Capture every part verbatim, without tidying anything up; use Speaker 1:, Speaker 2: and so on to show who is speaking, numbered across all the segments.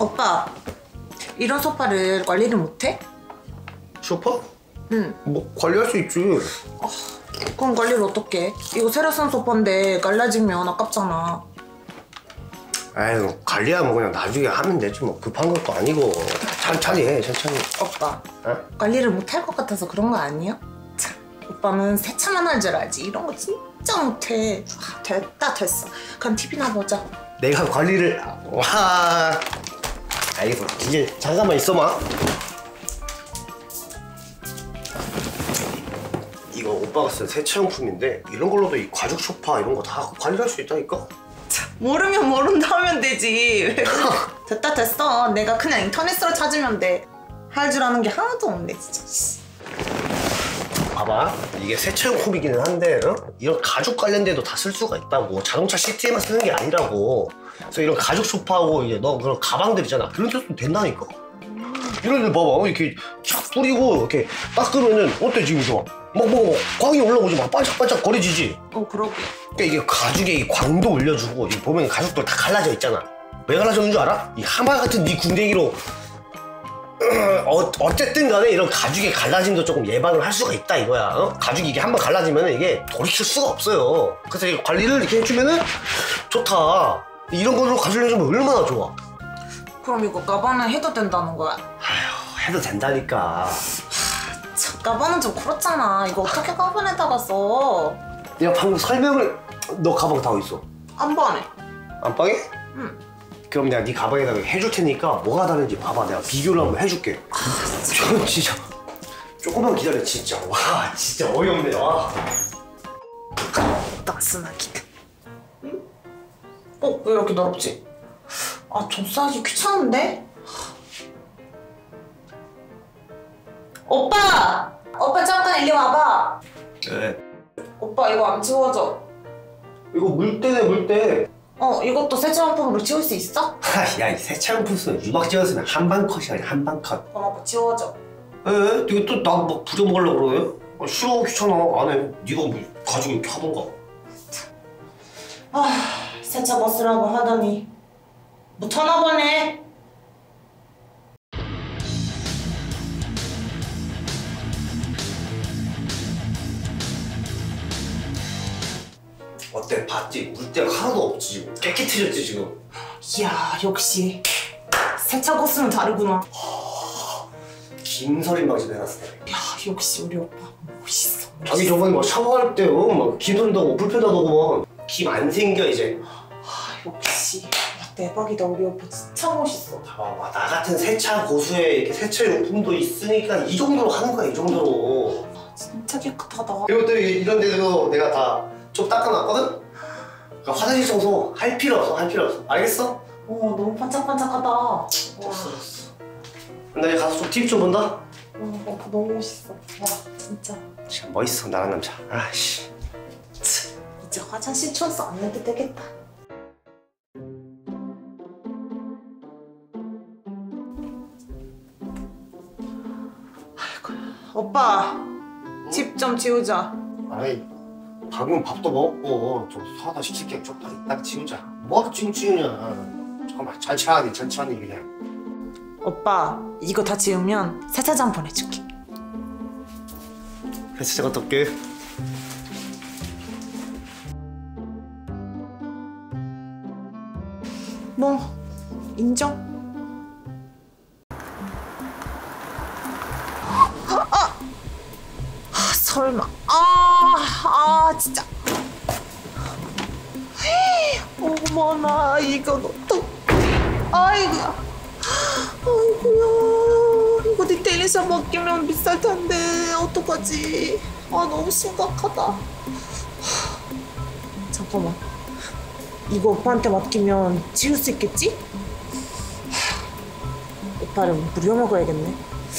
Speaker 1: 오빠, 이런 소파를 관리를 못해?
Speaker 2: 소파?
Speaker 1: 응.
Speaker 2: 뭐 관리할 수 있지.
Speaker 1: 어, 그럼 관리를 어떻게 해? 이거 새로 산 소파인데 갈라지면 아깝잖아.
Speaker 2: 아유, 관리하면 그냥 나중에 하면 되지 뭐. 급한 것도 아니고. 천천히 해, 천천히.
Speaker 1: 오빠,
Speaker 2: 어?
Speaker 1: 관리를 못할 것 같아서 그런 거 아니야? 참, 오빠는 세차만 할 줄 알지. 이런 거 진짜 못해. 아, 됐다 됐어. 그럼 티비나 보자.
Speaker 2: 내가 관리를... 와... 알겠어. 이제 잠깐만 있어봐. 이거 오빠가 쓴 세차용품인데 이런 걸로도 이 가죽 소파 이런 거 다 관리할 수 있다니까?
Speaker 1: 참, 모르면 모른다 하면 되지. 됐다 됐어. 내가 그냥 인터넷으로 찾으면 돼. 할 줄 아는 게 하나도 없네 진짜.
Speaker 2: 봐봐, 이게 세차용품이기는 한데 어? 이런 가죽 관련돼도 다 쓸 수가 있다고. 자동차 시트에만 쓰는 게 아니라고. 그래서 이런 가죽 소파하고 이제 너 그런 가방들 있잖아, 그런 데 써도 된다니까? 이런 데 봐봐, 이렇게 촥 뿌리고 이렇게 닦으면은 어때 지금 이거? 막 뭐 광이 올라오지, 막 반짝반짝 거려지지?
Speaker 1: 어, 그러게.
Speaker 2: 그러니까 이게 가죽에 이 광도 올려주고, 이 보면 가죽도 다 갈라져 있잖아. 왜 갈라졌는 줄 알아? 이 하마 같은 이 궁뎅이로 어, 어쨌든 간에 이런 가죽의 갈라짐도 조금 예방을 할 수가 있다 이거야. 어? 가죽이 이게 한번 갈라지면 이게 돌이킬 수가 없어요. 그래서 이 관리를 이렇게 해주면은 좋다. 이런 걸로 가죽을 해주면 얼마나 좋아.
Speaker 1: 그럼 이거 가방은 해도 된다는 거야?
Speaker 2: 아휴, 해도 된다니까.
Speaker 1: 참, 가방은 좀 그렇잖아. 이거 어떻게 가방에다가 써?
Speaker 2: 내가 방금 설명을... 너 가방 다 어딨어?
Speaker 1: 안방에.
Speaker 2: 안방에?
Speaker 1: 응.
Speaker 2: 그럼 내가 네 가방에다가 해줄 테니까 뭐가 다른지 봐봐. 내가 비교를 한번 해줄게. 아, 진짜. 진짜. 조금만 기다려, 진짜. 와, 진짜 어이없네. 와.
Speaker 1: 따스나기. 응? 어? 왜 이렇게 더럽지? 아, 좀 싸기 귀찮은데? 오빠! 오빠 잠깐 일리 와봐.
Speaker 2: 네.
Speaker 1: 오빠 이거 안 지워져.
Speaker 2: 이거 물때네, 물때.
Speaker 1: 어, 이것도 세차용품으로 지울 수 있어?
Speaker 2: 야, 이 세차용품 쓰면 유박 지웠으면 한방 컷이 아니야, 한방 컷.
Speaker 1: 그럼 오빠 지워져.
Speaker 2: 에? 이거 또 나 막 부려먹으려고 그래? 아, 싫어, 귀찮아, 안 해. 네가 뭐 가지고 이렇게 하던가.
Speaker 1: 아, 세차 버스라고 하더니 못하나 보네.
Speaker 2: 어때? 봤지? 물때가 하나도 없지 지금. 깨끗해졌지 지금.
Speaker 1: 이야, 역시 세차 버스는 다르구나.
Speaker 2: 김서림 방식 해놨어.
Speaker 1: 야, 역시 우리 오빠 멋있어.
Speaker 2: 자기 저번에 막 샤워할 때 어, 막 김서림다고 불편하다고 막 김 안 생겨 이제.
Speaker 1: 아, 역시 대박이다. 우리 오빠 진짜 멋있어.
Speaker 2: 봐봐, 나 같은 세차 고수에 이렇게 세차 용품도 있으니까 이 정도로 하는 거야, 이 정도로.
Speaker 1: 아, 진짜 깨끗하다.
Speaker 2: 그리고 또 이런 데도 내가 다 좀 닦아놨거든? 그러니까 화장실 청소 할 필요 없어, 할 필요 없어. 알겠어?
Speaker 1: 어, 너무 반짝반짝하다. 와.
Speaker 2: 나 이제 가서 좀 티비 좀 본다?
Speaker 1: 어, 오빠 너무 멋있어. 와, 진짜.
Speaker 2: 진짜 멋있어, 나란 남자. 아씨.
Speaker 1: 이제 화장실 청소 안 해도 되겠다. 아이고, 오빠, 집 좀 지우자.
Speaker 2: 아이, 방금 밥도 먹었고 좀 사다 시킬게. 좀 딱 지우자. 뭐하러 지금 지우냐. 잠깐만, 천천히 천천히 그냥.
Speaker 1: 오빠, 이거 다 지우면 세차장 보내줄게.
Speaker 2: 세차장 갔다 올게.
Speaker 1: 뭐, 인정? 아! 아, 설마. 아, 아, 진짜. 어머나, 이건 어떡해. 아이고야. 아이고야. 이거 디테일에서 맡기면 비쌀 텐데, 어떡하지? 아, 너무 심각하다. 잠깐만. 이거 오빠한테 맡기면 지울 수 있겠지? 오빠를 부려먹어야겠네.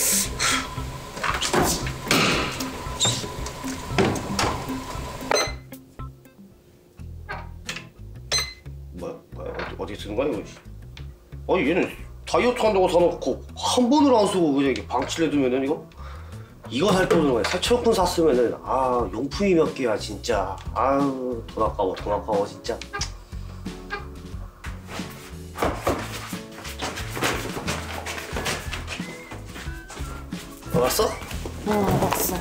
Speaker 2: 뭐야? 뭐야? 어디, 어디 쓰는 거야 이거? 아니 얘는 다이어트 한다고 사놓고 한 번을 안 쓰고 그냥 이렇게 방치를 해두면은 이거? 이거 살 거는 거야. 세차용품 샀으면은 아 용품이 몇 개야 진짜. 아유 돈 아까워, 돈 아까워 진짜. 먹었어?
Speaker 1: 어, 먹었어.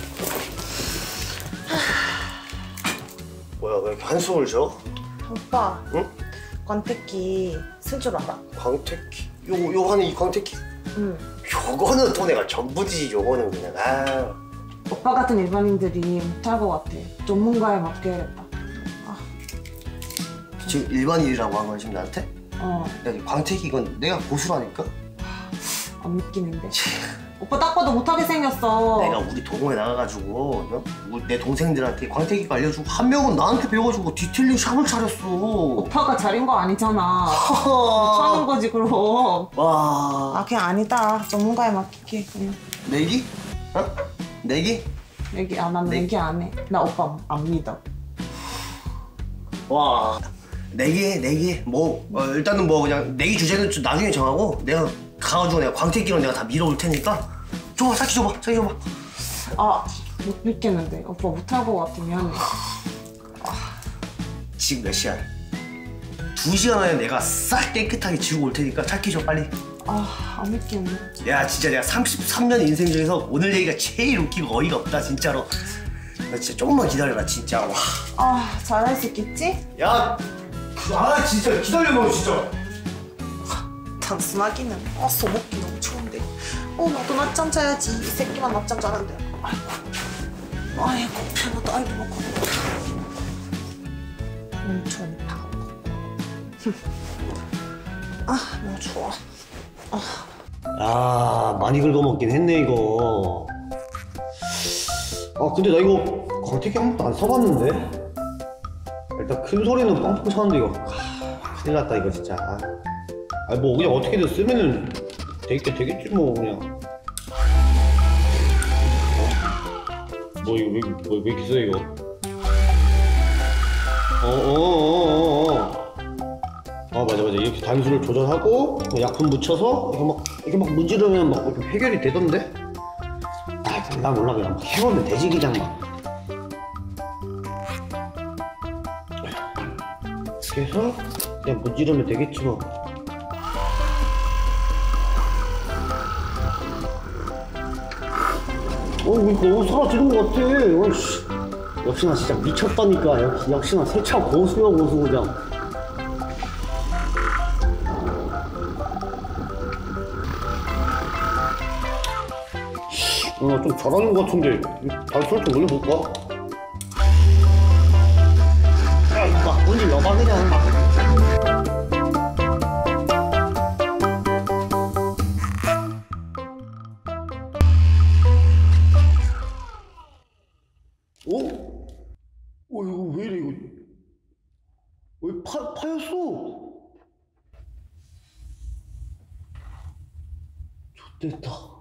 Speaker 2: 뭐야 왜 이렇게 한숨을 쉬어?
Speaker 1: 오빠,
Speaker 2: 응?
Speaker 1: 권태기 쓸 줄 알아?
Speaker 2: 광택기 요거 요거 하는 이 광택기?
Speaker 1: 응.
Speaker 2: 요거는 또 내가 전부지. 요거는 그냥 아
Speaker 1: 오빠 같은 일반인들이 못할 것 같아. 전문가에 맡겨야겠다. 아,
Speaker 2: 지금 일반인이라고 한 거야 지금 나한테?
Speaker 1: 어,
Speaker 2: 야 광택기 이건 내가 고수라니까?
Speaker 1: 안 믿기는데. 오빠 딱 봐도 못하게 생겼어.
Speaker 2: 내가 우리 동호회 나가가지고 어? 우리 내 동생들한테 광택기가 알려주고 한 명은 나한테 배워가지고 디테일링 샵을 차렸어.
Speaker 1: 오빠가 잘인 거 아니잖아. 못하는 거지 그럼.
Speaker 2: 와
Speaker 1: 아, 그냥 아니다. 전문가에 맡길게. 그냥.
Speaker 2: 내기? 어? 내기?
Speaker 1: 얘기 안 하면
Speaker 2: 네.
Speaker 1: 얘기 안 해. 나 오빠 안 믿어.
Speaker 2: 와 내기 내기 뭐 어, 일단은 뭐 그냥 내기 주제는 좀 나중에 정하고 내가 가가지고 내가 광택기로 내가 다 밀어올 테니까 줘봐 사키 줘봐 사키 줘봐.
Speaker 1: 아, 못 믿겠는데. 오빠 못할 것 같아. 미안해.
Speaker 2: 지금 몇 시야? 두 시간 안에 내가 싹 깨끗하게 지우고 올 테니까 차키 줘 빨리.
Speaker 1: 아, 안 믿겠네.
Speaker 2: 야 진짜 내가 삼십삼 년 인생 중에서 오늘 얘기가 제일 웃기고 어이가 없다 진짜로. 나 진짜 조금만 기다려라 진짜. 와.
Speaker 1: 아, 잘할 수 있겠지?
Speaker 2: 야, 아 진짜 기다려봐 진짜.
Speaker 1: 단순하기는. 아, 써먹기 너무 좋은데. 어, 나도 낮잠 자야지. 이 새끼만 낮잠 자는데. 아이고. 아이고, 편하다. 아이고, 먹고. 엄청 다 아, 너무 좋아.
Speaker 2: 아 많이 긁어먹긴 했네 이거. 아 근데 나 이거 광택기 한 번도 안 써봤는데. 일단 큰 소리는 뻥뻥 차는데 이거 아, 큰일 났다 이거 진짜. 아 뭐 그냥 어떻게든 쓰면은 되겠, 되겠지 뭐 그냥. 어? 뭐 이거 왜, 뭐, 왜 이렇게 써 이거. 어어어어어 아 맞아 맞아 이렇게 단수를 조절하고 약품 묻혀서 이렇게 막 이렇게 막 문지르면 막 이렇게 해결이 되던데? 아, 나 몰라 그냥 막 해보면 되지 그냥 막. 이렇게 해서 그냥 문지르면 되겠지 뭐. 어 이거 너무 사라지는 것 같아. 어이씨. 역시나 진짜 미쳤다니까. 역시, 역시나 세차 고수야 고수 그냥. 어, 좀 잘하는 것 같은데 단수를 좀 올려볼까? 야 이거 막 문질 넣어봐 그냥 막. 어? 어 이거 왜 이래 이거 왜 파, 파였어? 좋됐다.